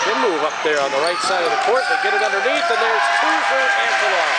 Good move up there on the right side of the court. They get it underneath, and there's two for Antolov.